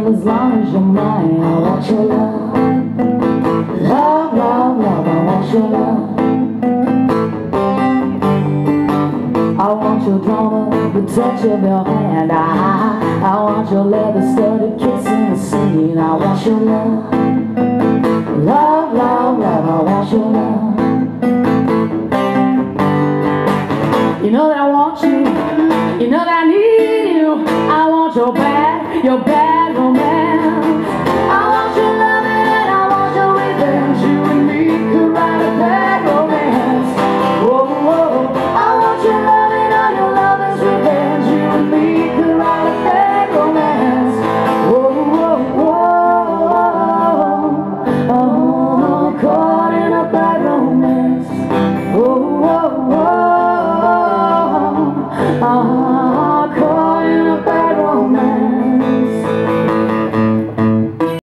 live as long as you're mine. I want your love. Love, love, love, I want your love. I want your drama, the touch of your hand. I want your leather-studded kissing and singing. I want your love. Love, love, love, I want your love. You know that I want you, you know that I need you. I want your bad,